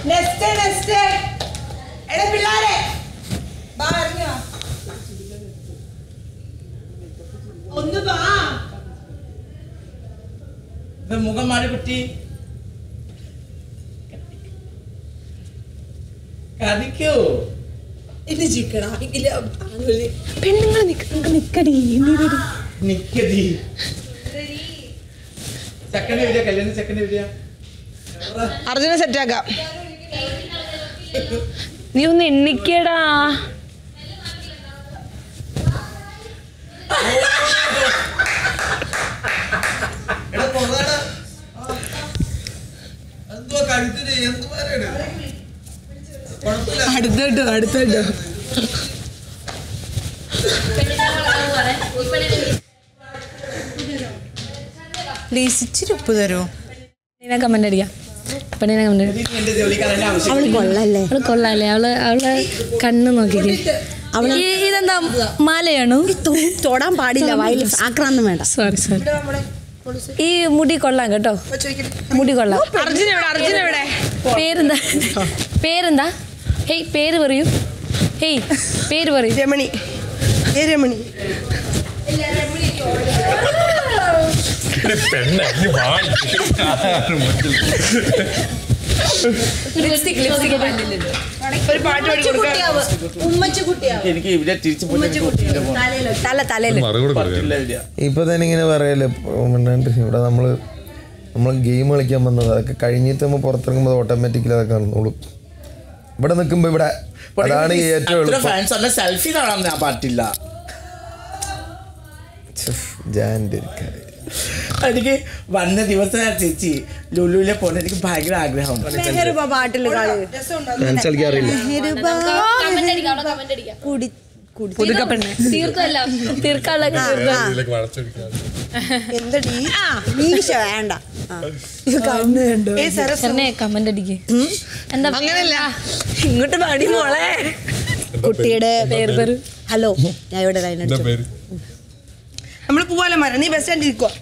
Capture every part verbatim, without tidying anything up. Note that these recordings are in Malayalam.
നെക്സ്റ്റ് നെക്സ്റ്റ് എടാ പിള്ളാരെ ബാ ഇറങ്ങി വാ ഒന്ന് ബാ മുഖം മാറി കുട്ടി കടിക്കോ ഇത് ചിക്കടാ പെണ്ണുങ്ങൾ നിക്കടി നിക്കടി സെക്കൻഡ് വീഡിയോ കല്യാണം സെക്കൻഡ് വീഡിയോ അർജുന സെറ്റാക്കാം നീ ഒന്ന് എണ്ണിക്കടാ അടുത്തോട്ടോ അടുത്തോട്ടോ പ്ലീസ് ഇച്ചിരി ഉപ്പ് തരുമോ കമന്റ് അടിക്കാം പെണ്ണിനെ കമന്റ് അവള് കൊള്ളല്ലേ അവള് കൊള്ളാല്ലേ അവള് അവളെ കണ്ണ് നോക്കിക്കേ അവള് ഇതെന്താ മാലയാണോ തൊടാൻ പാടില്ല വയലിൽ ആക്രാന്തം വേണ്ട സോറി സോറി ഈ മുടി കൊള്ളാം കേട്ടോ മുടി കൊള്ളാം അർജുന എവിടെ അർജുന എവിടെ പേരെന്താ പേരെന്താ ഹേയ് പേര് പറയൂ ഹേയ് പേര് പറയൂ രമണി ഏ രമണി ഒരു പാട്ട് പാടി കൊടുക്കാം എനിക്ക് ഇവിടെ തിരിച്ചു തല തലയില് ഇപ്പൊ തന്നെ ഇങ്ങനെ പറയല്ലേ ഇവിടെ നമ്മള് നമ്മൾ ഗെയിം കളിക്കാൻ വന്നത് അതൊക്കെ കഴിഞ്ഞിട്ട് നമ്മൾ പുറത്തിറങ്ങുമ്പോൾ ഓട്ടോമാറ്റിക്കലി അതൊക്കെ നടന്നോളും ഇവിടെ നിൽക്കുമ്പോ ഇവിടെ അതാണ് ഏറ്റവും എളുപ്പം സെൽഫി കാണാൻ ഞാൻ പാട്ടില്ല എനിക്ക് വന്ന ദിവസം ചേച്ചി ലുലുവിലെ പോകാൻ എനിക്ക് ഭയങ്കര ആഗ്രഹം പാട്ടില് ഡാൻസ് കളിക്കാറില്ല എന്തടി മീശ വേണ്ട കമന്റ് അടിക്ക് എന്താ അങ്ങനല്ല ഇങ്ങോട്ട് പാടി മോളെ കുട്ടിയുടെ പേര് പേര് ഹലോ ഞാൻ ഇവിടെ ലൈൻ അടിച്ചു നമ്മള് പോവാലോ മര നീ ബസ് സ്റ്റാൻഡിൽ ഇരിക്കുവാ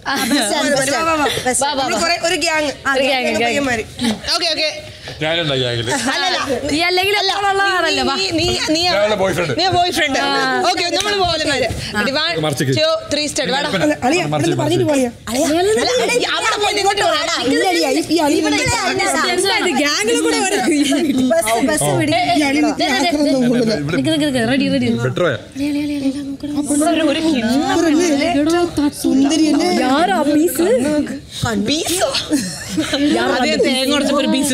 ഒരു ഗ്യാങ് പയ്യന്മാര് okay okay boyfriend okay നമ്മള് പോവാലോ മര ത്രീ സ്റ്റാർട്ട് പറഞ്ഞിട്ട് പോയാ റെഡി റെഡി തേങ്ങ ഒരു പീസ്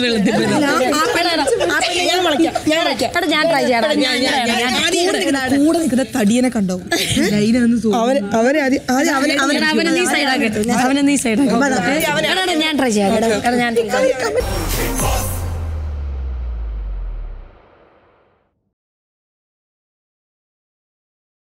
കൂടെ നിൽക്കുന്ന തടിയനെ കണ്ടോ അവനെ അവനെ നീ സൈഡാക്കട്ടെ അവനെ നീ സൈഡാക്കട്ടെ ഞാൻ ട്രൈ ചെയ്യാം ഞാൻ